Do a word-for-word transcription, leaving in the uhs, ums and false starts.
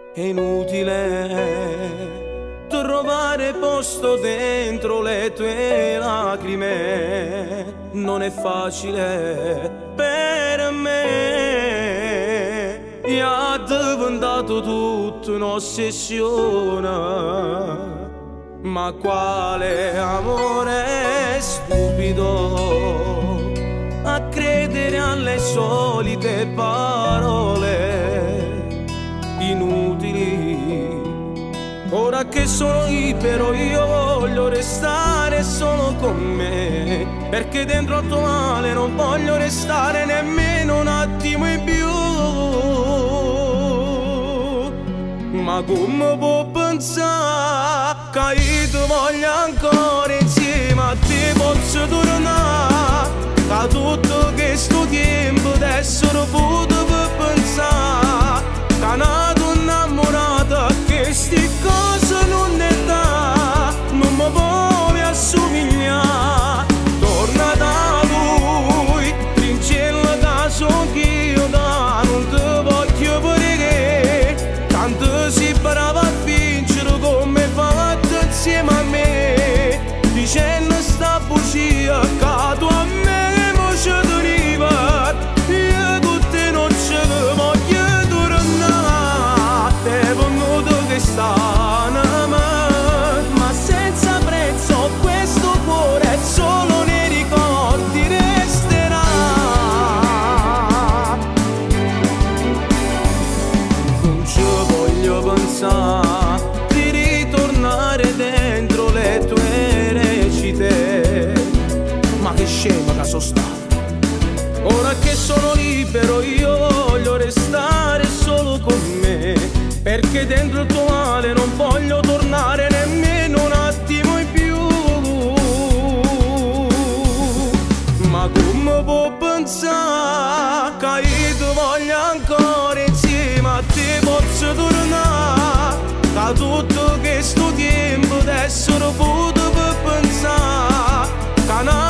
è inutile trovare posto dentro le tue lacrime, non è facile per me, e ha diventato tutto un'ossessione. Ma quale amore stupido a credere alle solite parole inutili. Ora che sono libero io voglio restare solo con me, perché dentro al tuo male non voglio restare nemmeno un attimo in più. Ma come può pensare che io ti voglio ancora insieme a te, posso tornare da tutto questo tempo d'essere potuto per pensare che una donna innamorata che sti cose non ne dà, non mi puoi assomigliare. Torna da lui, trincella da son che io da non ti voglio perché tanto si brava a vincere come fatto insieme a me, dicendo sta bugia che tu a me mi ci teniva. Io con te non ci voglio tornare, te venuto che stanno, ma senza prezzo questo cuore solo nei ricordi resterà. Non ci voglio pensare di ritornare dentro le tue recite, ma che scema che sono stato. Ora che sono libero io voglio restare solo con me, perché dentro il tuo male non voglio tornare nemmeno un attimo in più. Ma come può pensare che io ti voglio ancora insieme a te, posso tornare da tutto questo tempo d'essere potuto per pensare che